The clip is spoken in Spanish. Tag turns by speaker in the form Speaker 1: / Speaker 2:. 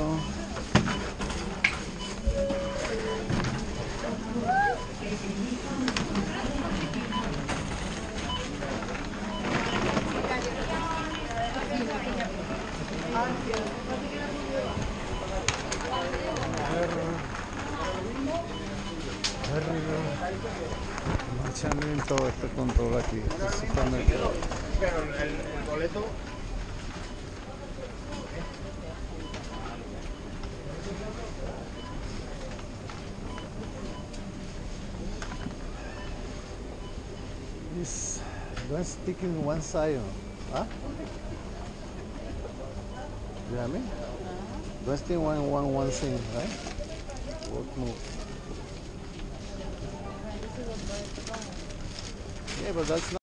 Speaker 1: dito. Marchamiento, este control aquí, este supermercado.
Speaker 2: Pero el boleto.
Speaker 1: This don't stick in one side, huh? You know what I mean? Don't stick one thing, right? Work move. Yeah, but that's not